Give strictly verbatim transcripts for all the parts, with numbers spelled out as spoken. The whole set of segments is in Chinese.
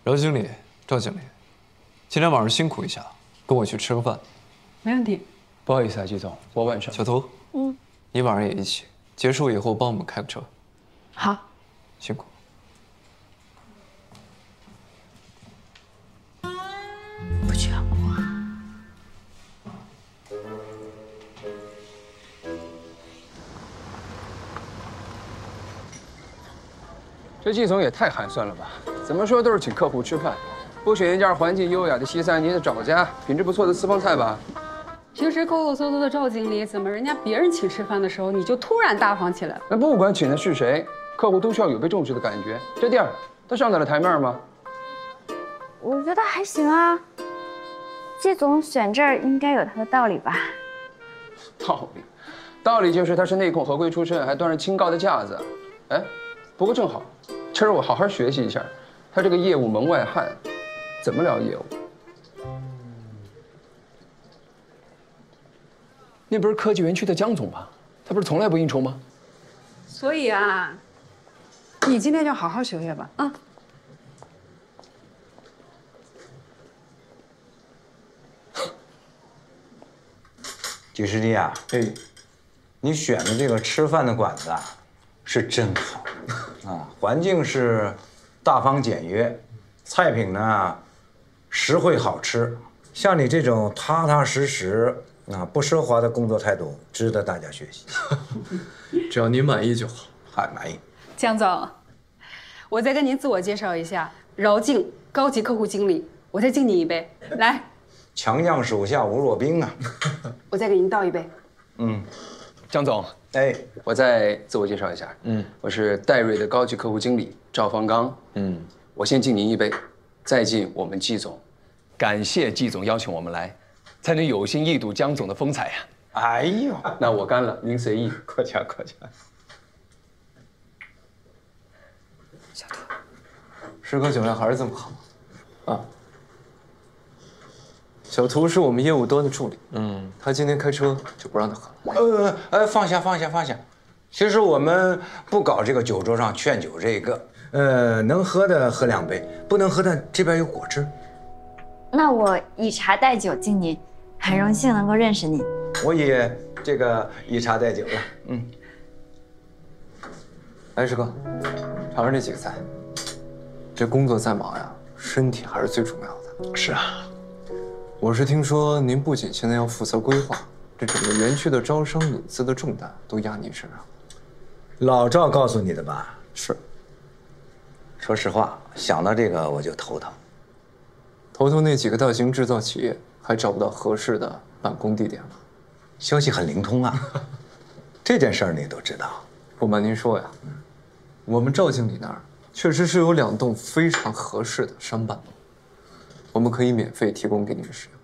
饶经理、赵经理，今天晚上辛苦一下，跟我去吃个饭。 没问题。 不好意思啊，季总，我晚上。 小图，嗯，你晚上也一起，结束以后帮我们开个车。 好， 辛苦。 不去啊。 这季总也太寒酸了吧？怎么说都是请客户吃饭，不选一家环境优雅的西餐，你得找家品质不错的私房菜吧？ 平时抠抠搜搜的赵经理，怎么人家别人请吃饭的时候，你就突然大方起来了？ 那不管请的是谁，客户都需要有被重视的感觉。这店儿他上得了台面吗？ 我觉得还行啊。季总选这儿应该有他的道理吧？ 道理，道理就是他是内控合规出身，还端着清高的架子。哎，不过正好。 今儿我好好学习一下，他这个业务门外汉，怎么聊业务？那不是科技园区的江总吗？他不是从来不应酬吗？ 所以啊，你今天就好好学学吧，啊。 季师弟啊，哎，你选的这个吃饭的馆子啊，是真好。 啊，环境是大方简约，菜品呢实惠好吃。像你这种踏踏实实、啊不奢华的工作态度，值得大家学习。 只要您满意就好。 还满意。 江总，我再跟您自我介绍一下，饶静，高级客户经理。我再敬你一杯，来。 强将手下无弱兵啊！ 我再给您倒一杯。 嗯，江总。 哎， 我再自我介绍一下，嗯，我是戴瑞的高级客户经理赵方刚，嗯，我先敬您一杯，再敬我们季总，感谢季总邀请我们来，才能有幸一睹江总的风采呀。 哎呦， 那我干了，您随意。 过奖过奖。 小图， 师哥酒量还是这么好，啊。小图是我们业务端的助理，嗯，他今天开车就不让他喝了。 呃呃，放下放下放下。其实我们不搞这个酒桌上劝酒这个，呃，能喝的喝两杯，不能喝的这边有果汁。 那我以茶代酒敬您，很荣幸能够认识您。 我也这个以茶代酒了，嗯。 哎，师哥，尝尝这几个菜。这工作再忙呀，身体还是最重要的。 是啊。 我是听说您不仅现在要负责规划，这整个园区的招商引资的重担都压您身上。 老赵告诉你的吧？ 是。 说实话，想到这个我就头疼。 头头那几个大型制造企业还找不到合适的办公地点吗？ 消息很灵通啊。这件事儿你都知道。 不瞒您说呀，我们赵经理那儿确实是有两栋非常合适的商办楼。 我们可以免费提供给你们使用。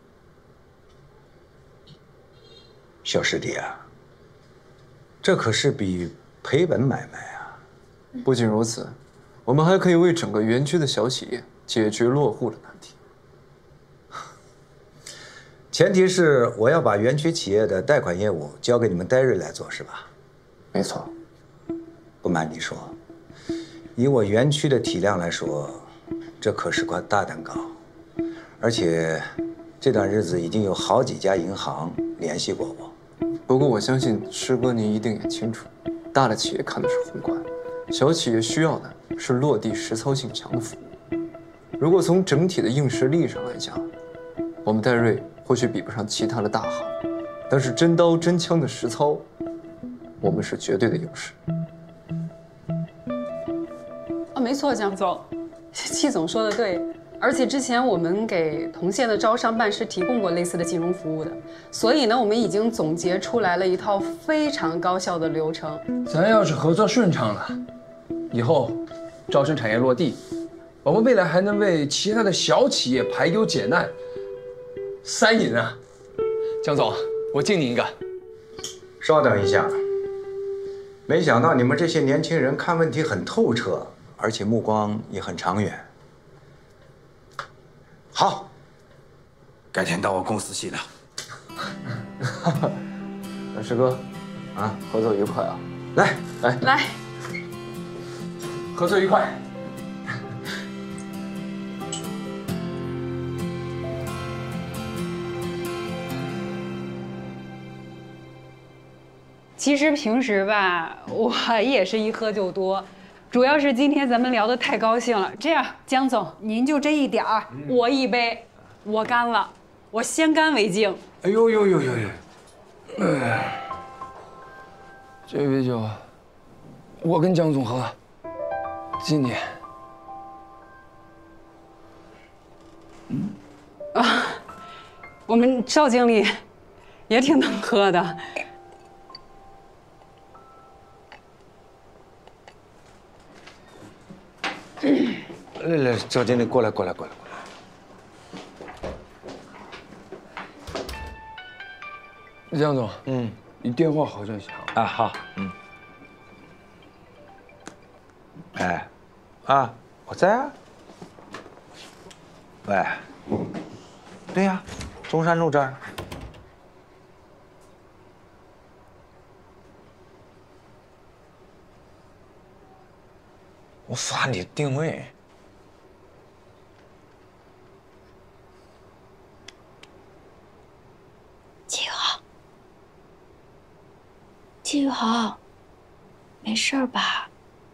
小师弟啊，这可是笔赔本买卖啊！ 不仅如此，我们还可以为整个园区的小企业解决落户的难题。 前提是我要把园区企业的贷款业务交给你们戴瑞来做，是吧？ 没错。 不瞒你说，以我园区的体量来说，这可是块大蛋糕。 而且，这段日子已经有好几家银行联系过我。 不过我相信师哥您一定也清楚，大的企业看的是宏观，小企业需要的是落地实操性强的服务。如果从整体的硬实力上来讲，我们戴瑞或许比不上其他的大行，但是真刀真枪的实操，我们是绝对的优势。 啊，没错，江总，季总说的对。 而且之前我们给同县的招商办是提供过类似的金融服务的，所以呢，我们已经总结出来了一套非常高效的流程。 咱要是合作顺畅了，以后招生产业落地，我们未来还能为其他的小企业排忧解难。三赢啊！江总，我敬您一个。 稍等一下，没想到你们这些年轻人看问题很透彻，而且目光也很长远。 好，改天到我公司细聊。 那师哥，啊，合作愉快啊！ 来来来， 合作愉快。 其实平时吧，我也是一喝就多，主要是今天咱们聊得太高兴了。这样，江总，您就这一点儿，我一杯，我干了，我先干为敬。 哎呦呦呦呦呦！哎，这杯酒，我跟江总喝，今年。 嗯，啊，我们赵经理也挺能喝的。 来来，赵经理，过来，过来，过来，过来。江总，嗯，你电话好像响啊，好，嗯。哎，啊，我在啊。喂，对呀，中山路这儿。我发你定位。 季宇豪，季宇豪，没事吧？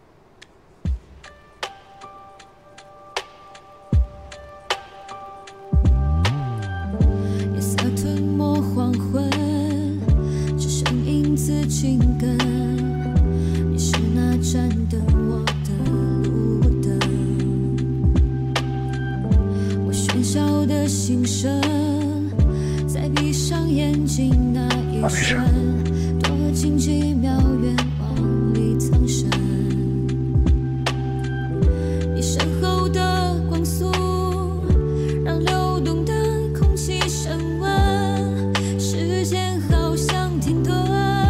夜色吞没黄昏，只剩影子紧跟。你是那盏灯，我的路灯。我喧嚣的心声。 在闭上眼睛那一瞬，多近几秒，愿往里藏身。你身后的光速，让流动的空气升温，时间好像停顿，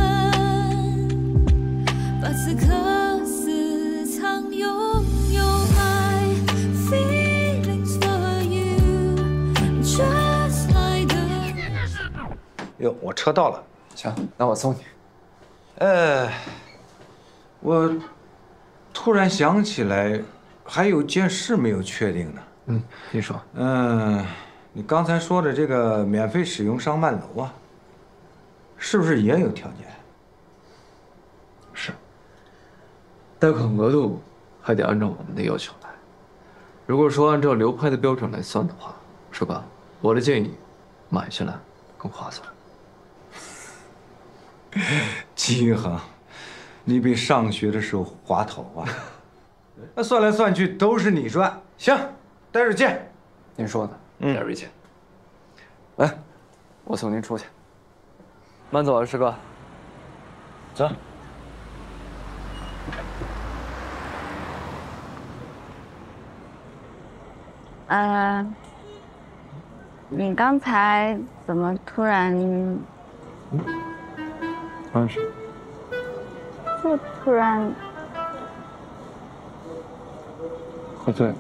把此刻私藏，拥有 my feelings for you。Just 哟，我车到了。 行，那我送你。 呃，我突然想起来，还有件事没有确定呢。 嗯，你说。 嗯，你刚才说的这个免费使用商办楼啊，是不是也有条件？ 是。贷款额度还得按照我们的要求来。如果说按照流拍的标准来算的话，是吧？我的建议，买下来更划算。 季宇恒，你比上学的时候滑头啊！那算来算去都是你赚。行，待会儿见。 您说呢？ 嗯， 待会儿见。来，我送您出去。慢走啊，师哥。 走。 呃，你刚才怎么突然？嗯。 突然是？ 就突然喝醉了。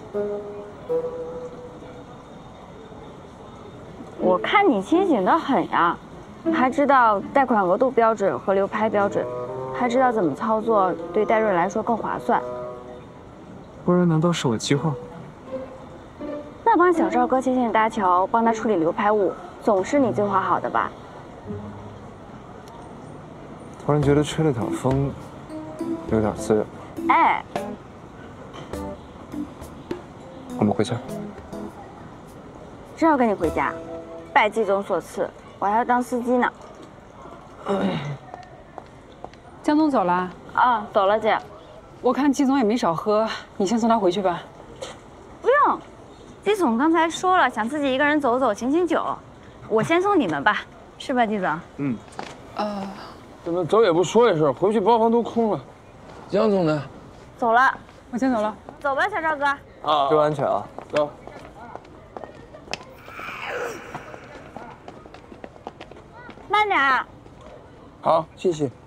我看你清醒得很呀，还知道贷款额度标准和流拍标准，还知道怎么操作对戴瑞来说更划算。 不然难道是我计划？ 那帮小赵哥牵线搭桥，帮他处理流拍物，总是你计划好的吧？ 突然觉得吹了点风，有点滋润。 哎， 我们回家。 真要跟你回家？拜季总所赐，我还要当司机呢。 江总走了？ 啊，走了，姐。 我看季总也没少喝，你先送他回去吧。 不用，季总刚才说了，想自己一个人走走，醒醒酒。我先送你们吧，是吧，季总？ 嗯。 呃。 怎么走也不说一声，回去包房都空了。江总呢？ 走了， 我先走了。 走吧，小赵哥。 啊， 注意安全啊！ 走。 慢点。 好，谢谢。